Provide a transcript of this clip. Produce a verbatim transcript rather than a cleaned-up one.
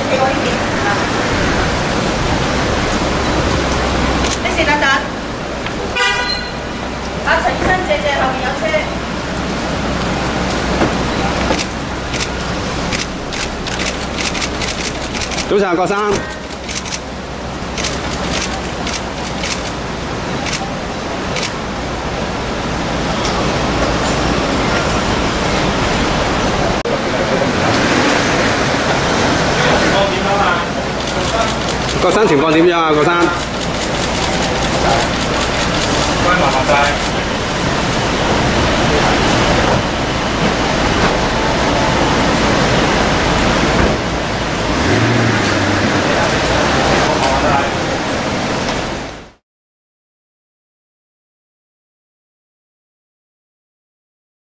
多一点啊。你是等等。啊，陈医生姐姐後面有車。 早晨，郭生。郭生情況點樣啊？郭生， 喂，麻煩晒。